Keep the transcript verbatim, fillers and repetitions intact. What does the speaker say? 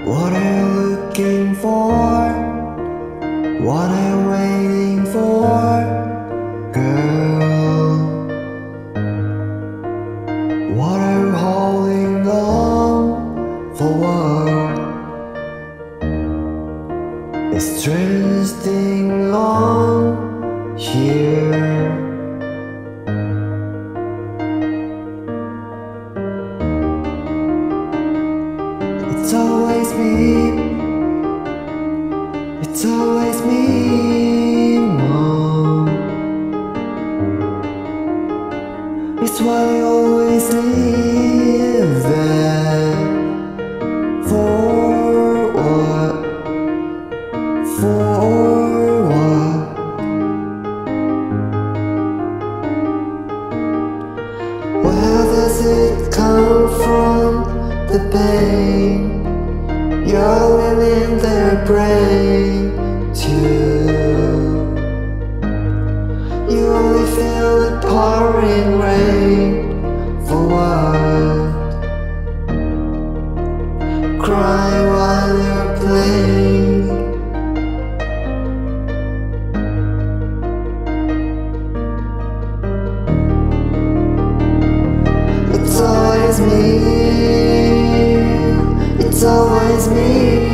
What are you looking for? What are you waiting for, girl? What are you holding on for? The strangest thing on here. It's always me. It's always me, Mom. It's why I always leave that. For what? For what? Where does it come from? The pain you're living their brain too. You only feel the pouring rain. For what? Cry while you're playing. It's always me. It's always me.